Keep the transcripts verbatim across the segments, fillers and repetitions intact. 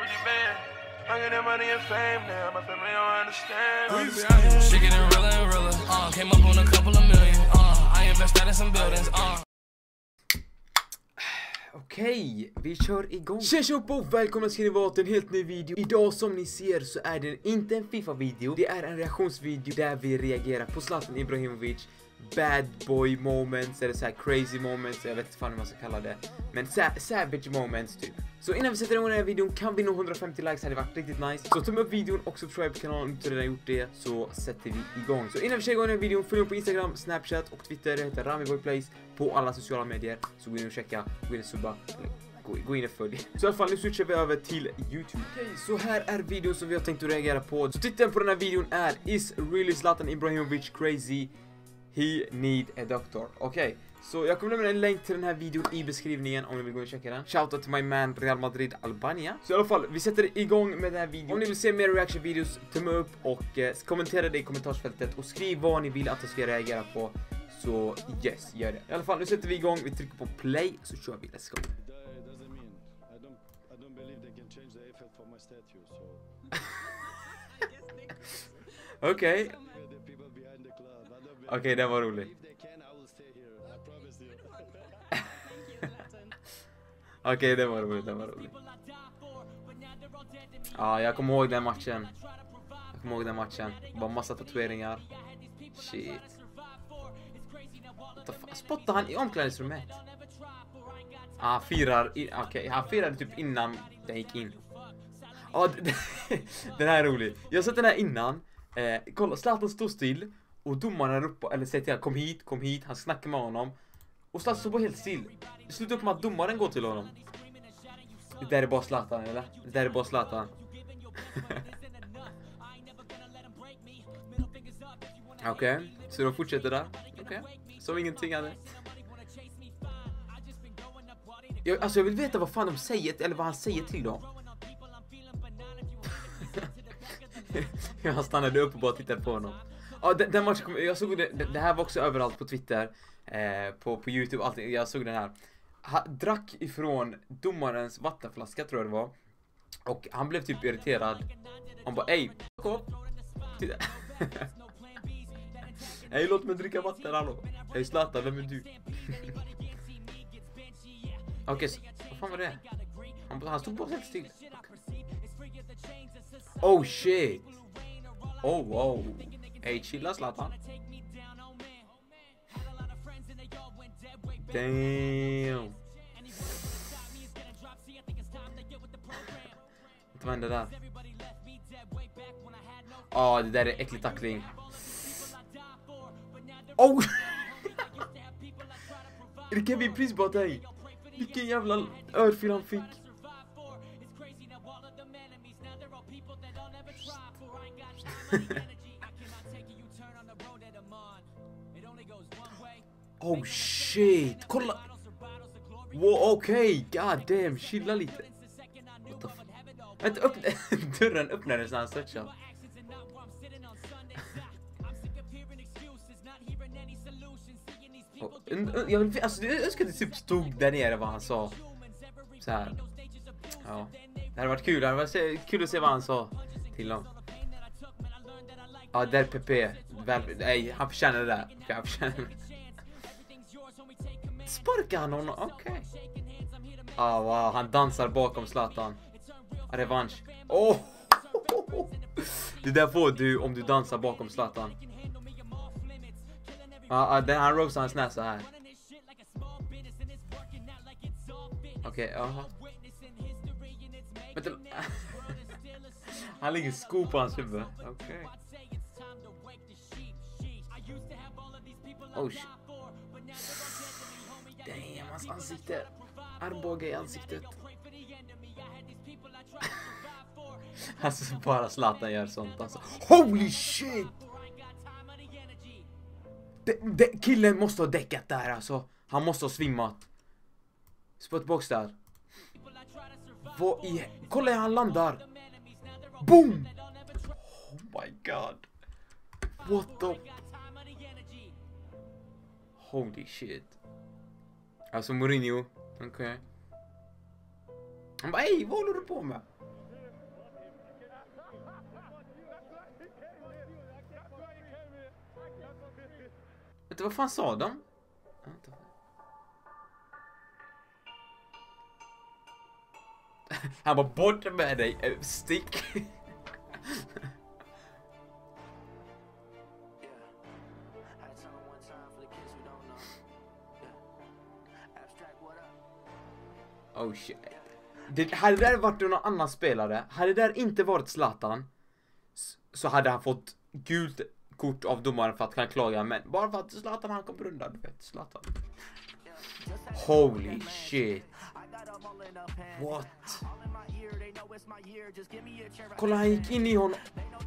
fifty bands. I get that money and fame now. My family don't understand. She getting realer and realer. Uh, came up on a couple of million. Uh, I invested in some buildings. Uh. Okej, vi kör igång. Tjena upp och välkomna ska ni vara till en helt ny video. Idag som ni ser så är det inte en FIFA-video. Det är en reaktionsvideo där vi reagerar på Zlatan Ibrahimovic bad boy moments, eller så här crazy moments, jag vet inte fan hur man ska kalla det. Men sa savage moments typ. Så innan vi sätter igång den här videon kan vi nå hundrafemtio likes, hade varit riktigt nice. Så tumma upp videon och subscribe till kanalen om du inte redan gjort det, så sätter vi igång. Så innan vi kör igång den här videon, följ mig på Instagram, Snapchat och Twitter, det heter RamiBoyPlays på alla sociala medier. Så gå in och checka, gå in och subba, gå, gå in och följ. Så i alla fall, nu switchar vi över till YouTube. Okej, så här är videon som vi har tänkt att reagera på. Så titeln på den här videon är Is really Zlatan Ibrahimovic crazy? He need a doctor. Okej, okay, så jag kommer lämna en länk till den här videon i beskrivningen om ni vill gå och checka den. Shoutout till my man Real Madrid Albania. Så i alla fall, vi sätter igång med den här videon. Om ni vill se mer reaction videos, tumma upp och eh, kommentera det i kommentarsfältet och skriv vad ni vill att jag ska reagera på. Så yes, gör det. I alla fall, nu sätter vi igång, vi trycker på play så kör vi, let's go. Okej. Okay. Okej, okay, det var roligt. Okej, okay, det var roligt, det var roligt. Ja, ah, jag kommer ihåg den matchen. Jag kommer ihåg den matchen. Bara massa tatueringar. Shit. Spottade han i omklädningsrummet? Ah, han firar. Okej, okay, han firade typ innan den gick in. Ja, ah, den här är rolig. Jag har sett den här innan. Eh, kolla, Zlatan stod still. Och domaren är uppe, eller säger till han, kom hit, kom hit. Han snackar med honom. Och Zlatan står bara helt still. Det slutar upp med att domaren går till honom. Det där är bara Zlatan, eller? Det där är bara Zlatan. Okej, okay. Så de fortsätter där. Okej, okay. Som ingenting hade. Jag, alltså jag vill veta vad fan de säger, eller vad han säger till dem. Jag stannade upp och bara tittade på honom. Ja, den, den matchen kom, jag såg det, det här var också överallt på Twitter, eh, på, på YouTube, allting, jag såg den här. Han drack ifrån domarens vattenflaska, tror jag det var. Och han blev typ irriterad. Han bara, ey, kom. Ey, låt mig dricka vatten, hallå. Ey, Zlatan, vem är du? Okej, okay, vad fan var det? Han, han stod bara helt still. Oh shit. Oh wow. Ey, chilla Zlatan. Damn. Vad hände där? Ja, oh, det där är äcklig tackling. Oh! Är det Kevin Prince bara dig? Vilken jävla örfil han fick. Oh shit, kolla. Wow, okej, okay. God damn, chilla lite. What the fuck? Vänta, öppna dörren öppnades när han stretchade. Oh, jag vill, alltså, jag önskar att det typ stod där nere vad han sa. Så här. Ja, det hade varit kul, det hade varit kul att se vad han sa till dem. Ja, där P P. Väl, nej, han förtjänar det där. Okay, han förtjänar det. Sparkar han honom? Okej. Okay. Ah, wow, han dansar bakom Zlatan. Ah, revansch. Oh! Det där får du om du dansar bakom Zlatan. Ah, ah, den han roastar hans näsa här. Okej, okay, jaha. Vänta. Han lägger sko på hans huvud. Okej. Okay. Oh shit. Damn, hans ansikte. Armbåge i ansiktet. Alltså bara Zlatan gör sånt alltså. Holy shit! De, de, killen måste ha däckat där alltså. Han måste ha svimmat. Spotbox där. Vad i... Kolla hur han landar. Boom! Oh my god. What the... Holy shit. Alltså Mourinho. Okej. Okay. Han bara, ey, vad håller du på med? Vänta, vad fan sa de? Vänta. Han var bort med dig, stick. Oh shit. Det, hade det där varit någon annan spelare, hade det där inte varit Zlatan, så hade han fått gult kort av domaren för att han klaga. Men bara för att Zlatan, han kom brunda, du vet, Zlatan. Holy shit. What? Kolla, han gick in i honom.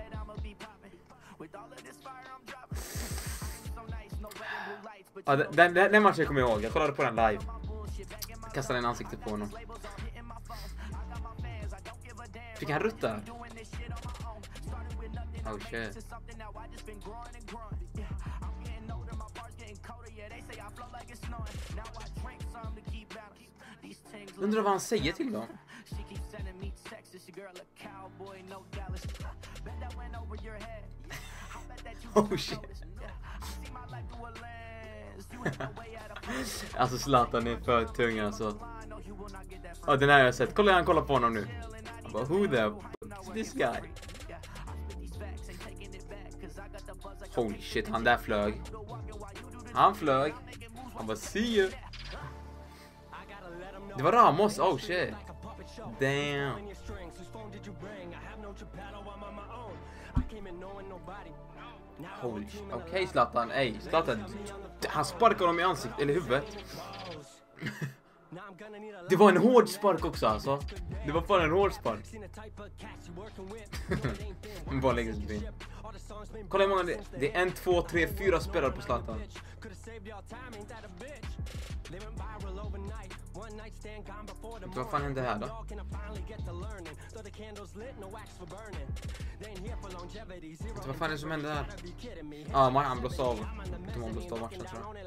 Ja, den, den, den matchen kommer jag ihåg. Jag kollade på den live. Kastade en ansikte på honom. Fick han rutta? Oh shit. Undrar vad han säger till dem. Oh shit. Alltså Zlatan är för tung alltså. Ja, den här har jag sett. Kolla, han kollar på honom nu. Han bara, who the f*** is this guy? Holy shit, han där flög. Han flög. Han bara, see you. Det var Ramos, oh shit. Damn. Holy shit. Okej, okay, Zlatan, ey, Zlatan. Han sparkar honom i ansiktet, eller huvudet. Det var en hård spark också alltså. Det var fan en hård spark. Bara lägger sig till. Kolla hur många det är. Det är en, två, tre, fyra spelare på Zlatan. Vad fan hände här då? Vad fan är det som hände här? Ja, ah, han blåste av. De har blåst av matchen, tror jag.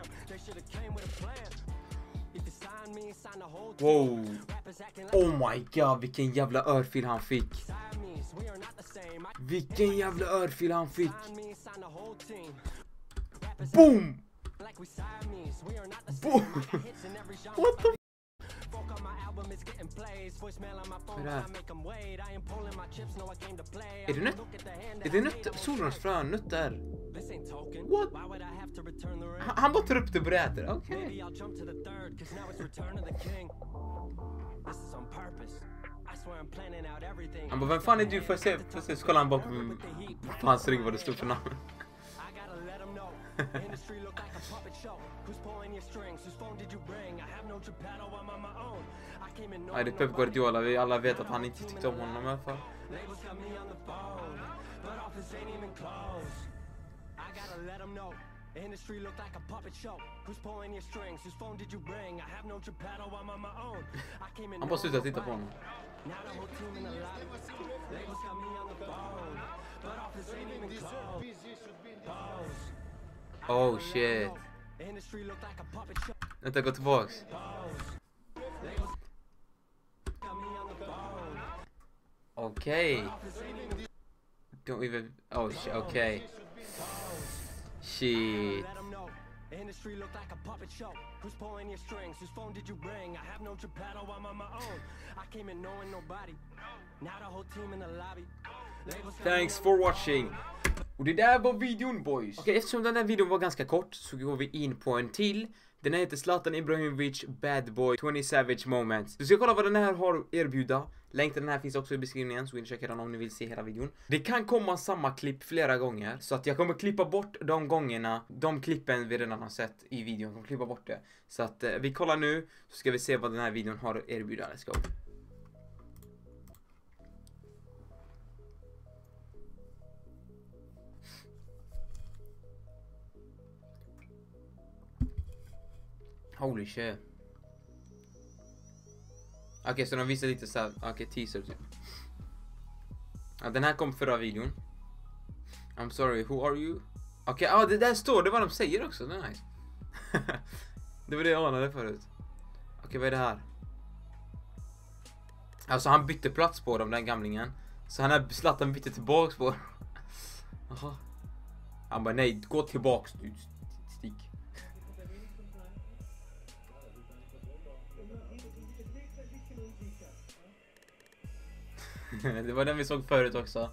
Wow. Oh my god, vilken jävla örfil han fick. Vilken jävla örfil han fick. Boom. Boom. What the f***? Vad är det här? Är det nöt? Är det nöt? Solrosfrön, nötter? What? Han, han bara tar upp det på räter, okej. Okay. Han bara, vem fan är du? Får jag se? Får jag se? Så kollar han bara på, på hans rygg vad det stod för namn. Nej, det är Pep Guardiola. Vi alla vet att han inte tyckte om honom i alla fall. Han bara slutar titta på honom. Oh shit. Vänta, gå tillbaks. Okej. Okay. Don't even... Oh shit, okej. Okay. Shit. Thanks for watching. Och det där var videon, boys. Okej, okay, eftersom den här videon var ganska kort så går vi in på en till. Den här heter Zlatan Ibrahimovic Bad Boy tjugo Savage Moments. Du ska kolla vad den här har erbjuda. Länk till den här finns också i beskrivningen, så in och checka den om ni vill se hela videon. Det kan komma samma klipp flera gånger, så att jag kommer klippa bort de gångerna, de klippen vi redan har sett i videon. Jag kommer klippa bort det. Så att eh, vi kollar nu, så ska vi se vad den här videon har erbjuda. Let's go. Holy shit. Okej, okay, så de visar lite så här, okej, okay, teaser typ. Ja, den här kom förra videon. I'm sorry, who are you? Okej, okay, ja, ah, det där står, det vad de säger också, det är nice. Det var det jag anade förut. Okej, okay, vad är det här? Alltså han bytte plats på dem, den gamlingen. Så han har Zlatan bytte tillbaks på. Jaha. Han bara, nej, gå tillbaks du. Det var den vi såg förut också.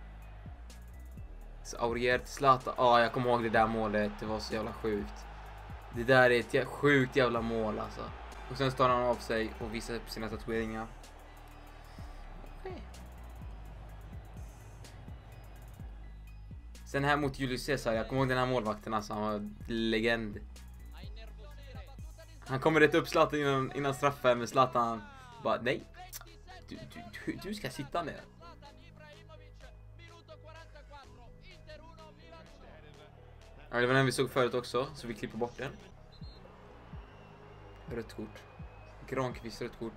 Så Aurier till Zlatan. Ja, ah, jag kommer ihåg det där målet. Det var så jävla sjukt. Det där är ett sjukt jävla mål alltså. Och sen står han av sig och visar upp sina tatueringar. Okay. Sen här mot Julius Caesar. Jag kommer ihåg den här målvakten alltså. Han var legend. Han kommer rätt upp Zlatan innan, innan straffen. Men Zlatan bara nej. Du, du, du ska sitta ner. Ja, det var den vi såg förut också. Så vi klipper bort den. Rött kort. Granqvist rött kort.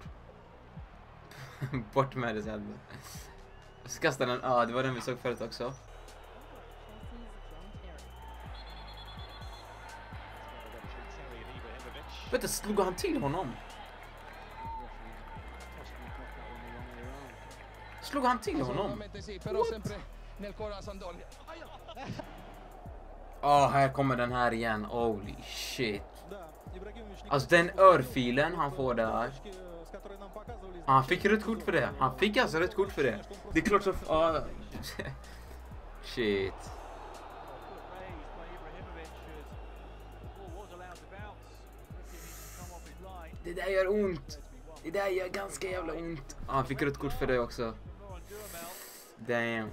Bort med det sen. Så kastade den. Ja, det var den vi såg förut också. Vet du, slog han till honom? Slog han till honom? Ja, oh, här kommer den här igen. Holy shit. Alltså den örfilen han får där. Han fick rött kort för det. Han fick alltså rött kort för det. Det är klart så... Oh. Shit. Det där gör ont. Det där gör ganska jävla ont. Ah, han fick rött kort för det också. Damn.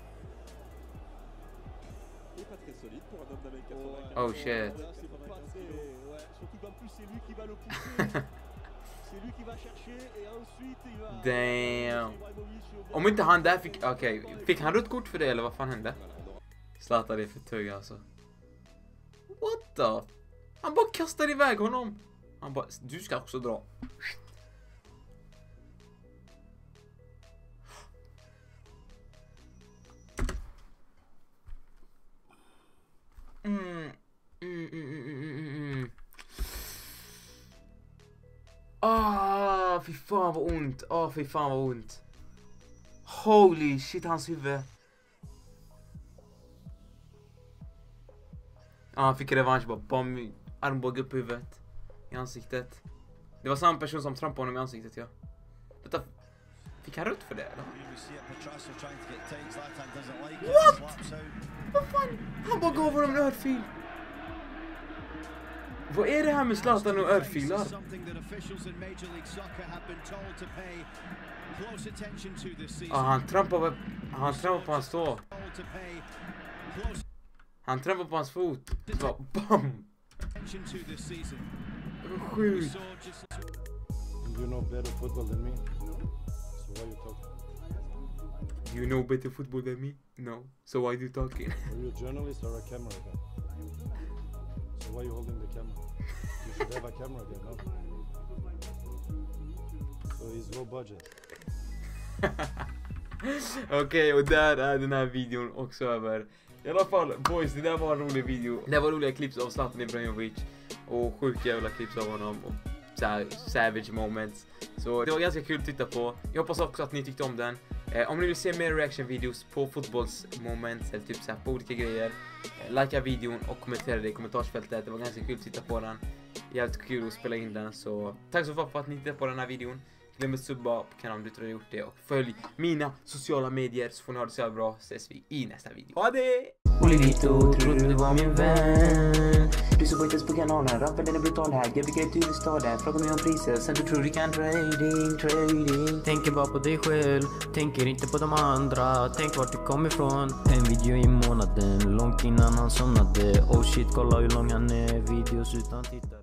Oh shit. Damn. Om inte han där fick... Okej, okay. Fick han rött kort för det eller vad fan hände? Zlatan är för tugg alltså. What the? Han bara kastar iväg honom. Han bara, du ska också dra. Mm. Mm, mm, mm, mm, mm. Ah, fy fan vad ont. Ah, fy fan vad ont. Holy shit, hans huvud. Ah, han fick revansch bara. Bam, armbåge upp huvudet. I ansiktet. Det var samma person som trampade honom i ansiktet, ja. Detta... Fick han rött för det, eller? What? Vad fan? Han bara gav honom en örfil. Vad är det här med Zlatan och örfilar? Ah, han trampade... Han trampade på hans tå. Han trampade på hans fot. Så, bam! Sjukt. You know better football than me? No. So why you talking? You know better football than me? No. So why are you talking? Are you a journalist or a camera guy? So why are you holding the camera? You should have a camera guy, no? So he's low budget. Okej, okay, och där är den här videon också över. I alla fall, boys, det där var en rolig video. Det var roliga clips av Zlatan Ibrahimovic. Och sjuka jävla clips av honom. Och så här, savage moments. Så det var ganska kul att titta på. Jag hoppas också att ni tyckte om den. Eh, om ni vill se mer reaction-videos på fotbollsmoments eller typ så här på olika grejer. Eh, likea videon och kommentera det i kommentarsfältet. Det var ganska kul att titta på den. Jävligt kul att spela in den. Så tack så mycket för att ni tittade på den här videon. Glöm att subba på kanalen om du inte har gjort det. Och följ mina sociala medier så får ni ha det så bra. Så ses vi i nästa video. Ha det! Olivito, tror du var min vän? Du såg inte på kanalen, rappen den är brutal här. Jag bygger ett huvudstaden, fråga mig om priser. Sen du tror du kan trading, trading. Tänker bara på dig själv, tänker inte på de andra. Tänk vart du kommer ifrån. En video i månaden, långt innan han somnade. Oh shit, kolla hur lång han är, videos utan tittare.